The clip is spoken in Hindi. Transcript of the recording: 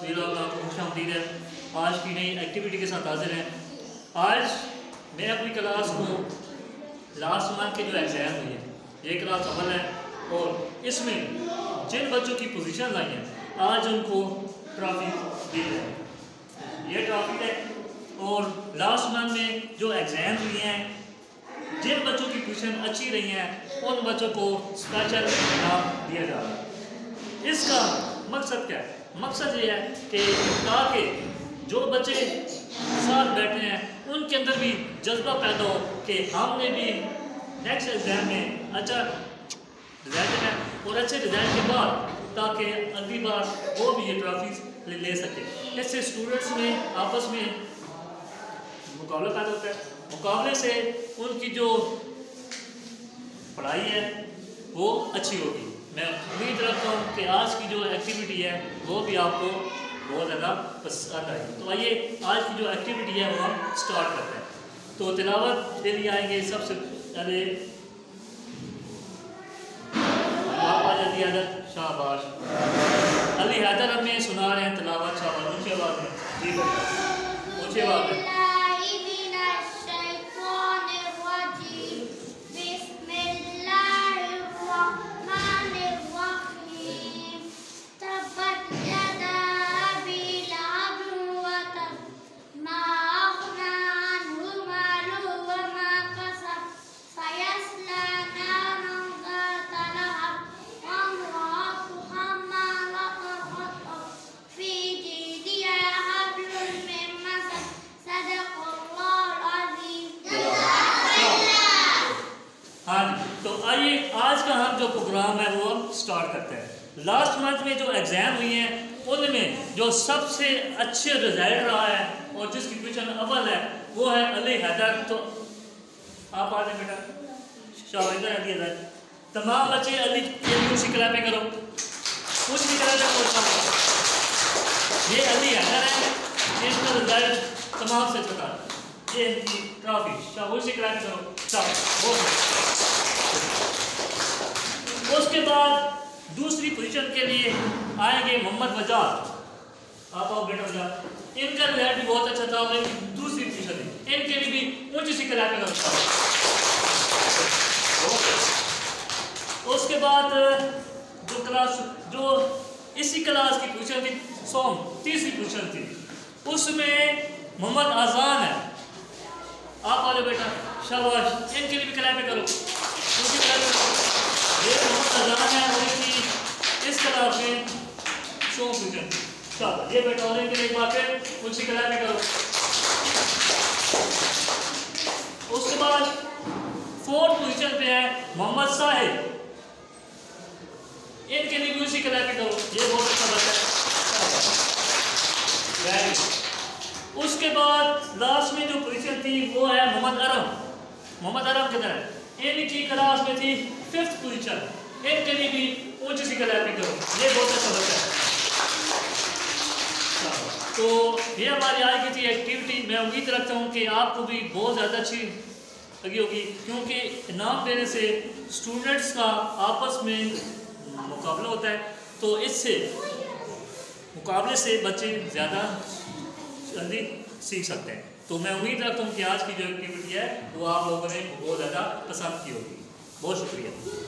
खुशामदीद है। आज की नई एक्टिविटी के साथ हाजिर हैं। आज मैं अपनी क्लास को लास्ट मंथ के जो एग्ज़ाम हुई है, ये क्लास अमल है और इसमें जिन बच्चों की पोजीशन आई हैं आज उनको ट्रॉफी दी जाए। ये ट्रॉफी है और लास्ट मंथ में जो एग्ज़ाम हुए हैं, जिन बच्चों की पोजीशन अच्छी रही हैं उन बच्चों को स्पेशल इनाम दिया जा रहा है। इसका मकसद क्या है? मकसद ये है कि ताकि जो बच्चे साथ बैठे हैं उनके अंदर भी जज्बा पैदा हो कि हमने भी नेक्स्ट एग्ज़ाम में अच्छा रिजल्ट है और अच्छे रिजल्ट के बाद ताकि अगली बार वो भी ये ट्रॉफीज ले सके। इससे स्टूडेंट्स में आपस में मुकाबला पैदा होता है। मुकाबले से उनकी जो पढ़ाई है वो अच्छी होगी। मैं उम्मीद रखता हूँ कि आज की जो एक्टिविटी है वो भी आपको बहुत ज़्यादा पसंद आई। तो आइए आज की जो एक्टिविटी है वो हम स्टार्ट करते हैं। तो तिलावत के लिए आएंगे सबसे पहले आप जल्दी आदत शाबाश अली हैदर हमें सुना रहे हैं तिलावत। शाबाश ऊँची आवाज़ में, जी ऊँची आवाज़ में। आज का हम जो प्रोग्राम है वो हम स्टार्ट करते हैं। लास्ट मंथ में जो एग्ज़ाम हुई हैं उनमें जो सबसे अच्छे रिजल्ट रहा है और जिसकी पोजीशन अव्वल है वो है अली हैदर। तो आप आ जाए बेटा, शाबाश। तमाम बच्चे अली के कुर्सी कला पे करो, कुछ भी कला पे। ये अली हैदर है, इसका रिजल्ट तमाम से पता, ये इनकी ट्रॉफी शाबाश कला पे करो। उसके बाद दूसरी पोजीशन के लिए आएंगे मोहम्मद वजाद। आप आओ बेटा वजाद। इनका रिजल्ट भी बहुत अच्छा था और दूसरी पोजीशन है, इनके लिए भी ऊंची सी कला पे लगता है। उसके बाद जो इसी क्लास की पोजीशन थी सोम, तीसरी पोजीशन थी, उसमें मोहम्मद आजान है। आप आ जाओ बेटा, शाबाश। इनके लिए भी कला पे करो, ऊंची कला पे करो। ये मोहम्मद आजान है और इनकी इस क्लास में शो पोजीशन। चलो ये बेटा और इनके लिए एक बार फिर ऊंची कला पे करो। उसके बाद फोर्थ पोजीशन पे है मोहम्मद साहिब, इनके लिए भी ऊंची कला पे करो। ये बहुत अच्छा बच्चा है। उसके बाद लास्ट में जो पोजीशन थी वो है मोहम्मद अरम। मोहम्मद अरम किधर है? इनकी क्लास में थी फिफ्थ पोजीशन, इनके लिए भी ऊंची सी कला पे करो। ये बहुत अच्छा बच्चा है। तो ये हमारी आज की थी एक्टिविटी। मैं उम्मीद रखता हूँ कि आपको भी बहुत ज़्यादा अच्छी लगी होगी, क्योंकि इनाम देने से स्टूडेंट्स का आपस में मुकाबला होता है, तो इससे मुकाबले से बच्चे ज़्यादा जल्दी सीख सकते हैं। तो मैं उम्मीद रखता हूँ कि आज की जो एक्टिविटी है वो आप लोगों ने बहुत ज़्यादा पसंद की होगी। बहुत शुक्रिया।